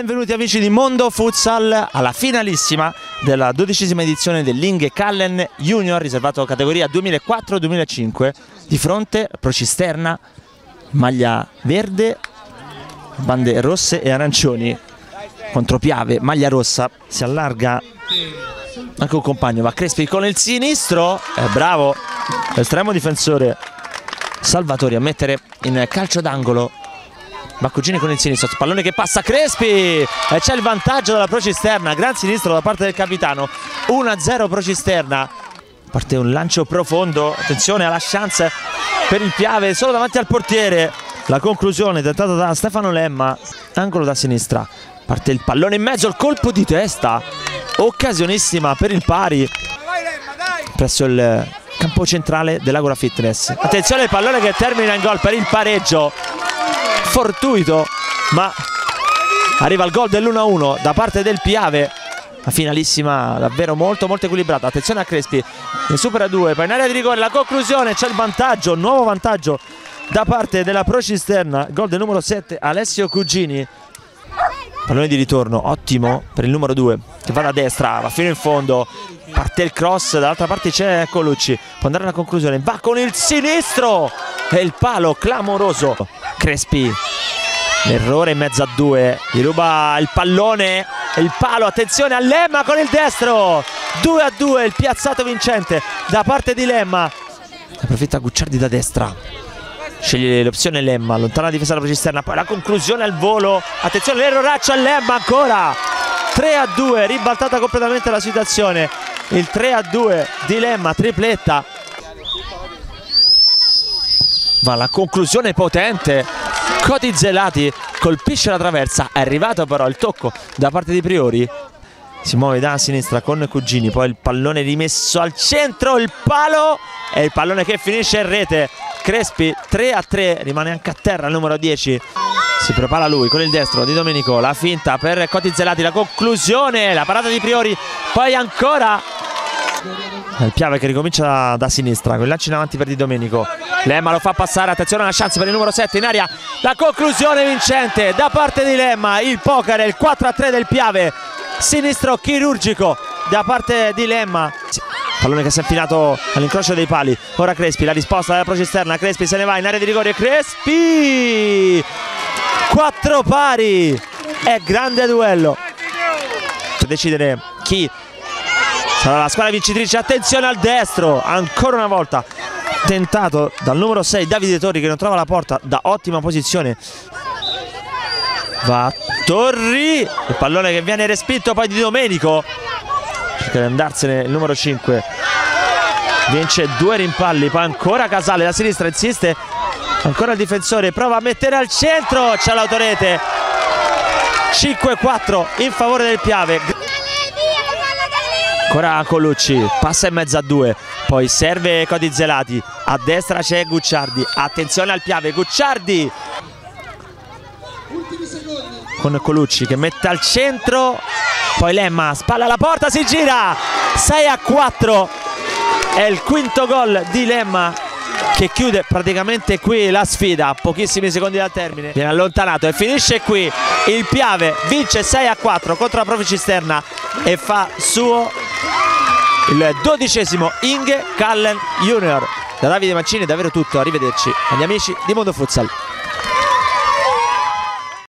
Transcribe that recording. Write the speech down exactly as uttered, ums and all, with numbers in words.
Benvenuti amici di Mondo Futsal alla finalissima della dodicesima edizione dell'Inge Callen Junior, riservato categoria duemilaquattro duemilacinque. Di fronte Procisterna, maglia verde, bande rosse e arancioni, contro Piave, maglia rossa. Si allarga anche un compagno, va Crespi con il sinistro, è bravo l'estremo difensore Salvatori a mettere in calcio d'angolo. Baccugini con il sinistro, pallone che passa a Crespi e c'è il vantaggio della Procisterna, gran sinistro da parte del capitano. uno a zero Procisterna, parte un lancio profondo, attenzione alla chance per il Piave solo davanti al portiere. La conclusione tentata da Stefano Lemma, angolo da sinistra, parte il pallone in mezzo, il colpo di testa, occasionissima per il pari presso il campo centrale dell'Agora Fitness. Attenzione il pallone che termina in gol per il pareggio, fortuito, ma arriva il gol dell'uno a uno da parte del Piave. La finalissima davvero molto molto equilibrata. Attenzione a Crespi, ne supera due, poi in area di rigore, la conclusione, c'è il vantaggio, nuovo vantaggio da parte della Procisterna, gol del numero sette Alessio Cugini. Pallone di ritorno ottimo per il numero due che va da destra, va fino in fondo, parte il cross, dall'altra parte c'è Colucci, può andare alla conclusione, va con il sinistro e il palo clamoroso. Crespi, l'errore in mezzo a due, gli ruba il pallone e il palo, attenzione a Lemma con il destro, due a due il piazzato vincente da parte di Lemma. Approfitta Gucciardi da destra, sceglie l'opzione Lemma, allontana la difesa della Procisterna, poi la conclusione al volo, attenzione l'erroraccio a Lemma ancora, tre a due, ribaltata completamente la situazione, il tre a due di Lemma, tripletta. Va la conclusione potente, Coti Zelati colpisce la traversa, è arrivato però il tocco da parte di Priori, si muove da sinistra con Cugini, poi il pallone rimesso al centro, il palo e il pallone che finisce in rete. Crespi tre a tre, rimane anche a terra il numero dieci, si prepara lui con il destro di Domenico, la finta per Coti Zelati, la conclusione, la parata di Priori, poi ancora il Piave che ricomincia da, da sinistra, con il lancio in avanti per Di Domenico, Lemma lo fa passare, attenzione alla chance per il numero sette in aria, la conclusione vincente da parte di Lemma, il poker, il quattro a tre del Piave, sinistro chirurgico da parte di Lemma, pallone che si è infilato all'incrocio dei pali. Ora Crespi, la risposta della Procisterna, Crespi se ne va in area di rigore, Crespi, quattro pari, è grande duello per decidere chi sarà la squadra vincitrice. Attenzione al destro, ancora una volta tentato dal numero sei Davide Torri che non trova la porta da ottima posizione, va Torri, il pallone che viene respinto poi di Domenico, cerca di andarsene il numero cinque, vince due rimpalli, poi ancora Casale da sinistra, insiste ancora il difensore, prova a mettere al centro, c'è l'autorete, cinque a quattro in favore del Piave. Ancora Colucci, passa in mezzo a due, poi serve Coti Zelati, a destra c'è Gucciardi, attenzione al Piave, Gucciardi con Colucci che mette al centro, poi Lemma, spalla alla porta, si gira, sei a quattro, è il quinto gol di Lemma che chiude praticamente qui la sfida, pochissimi secondi dal termine, viene allontanato e finisce qui. Il Piave vince sei a quattro contro la Procisterna e fa suo il dodicesimo Inge Callen Junior. Da Davide Mancini è davvero tutto, arrivederci agli amici di Mondo Futsal.